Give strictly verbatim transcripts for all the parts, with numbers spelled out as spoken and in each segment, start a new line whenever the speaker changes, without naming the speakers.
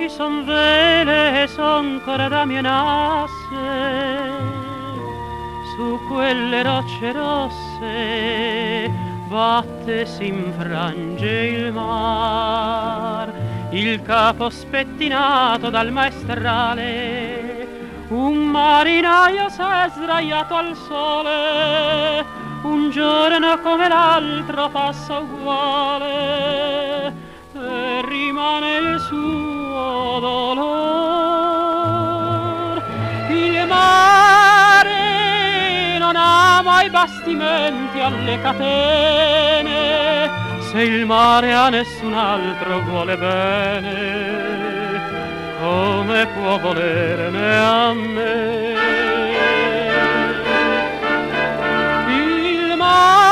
ci son vele e son corda nasse su quelle rocce rosse, batte si infrange il mar, il capo spettinato dal maestrale, un marinaio s'è sdraiato al sole, un giorno come l'altro passa uguale e rimane il suo dolor. Il mare non ama i bastimenti alle catene, se il mare a nessun altro vuole bene, come può volerne a me? Il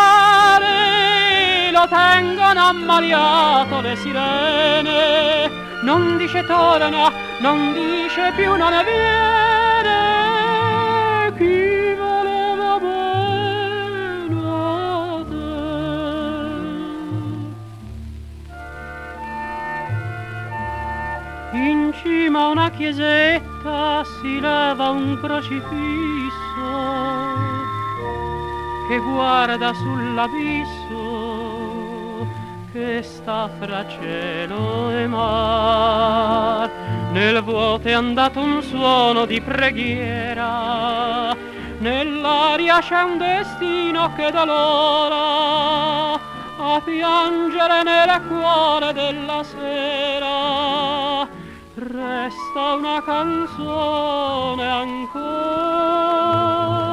mare lo tengono ammaliato le sirene, non dice torna, non dice più non è viene, chi voleva bene a te. In cima a una chiesetta si leva un crocifisso che guarda sull'abisso che sta fra cielo e mar. Nel vuoto è andato un suono di preghiera, nell'aria c'è un destino che dà l'ora a piangere nel cuore della sera. Resta una canzone ancora.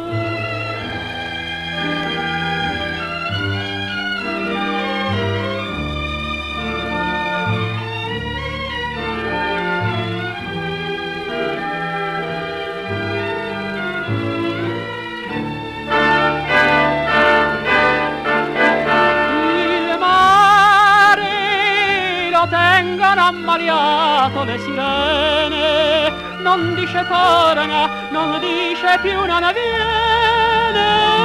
Tengono ammaliato le sirene, non dice torna, non dice più non viene.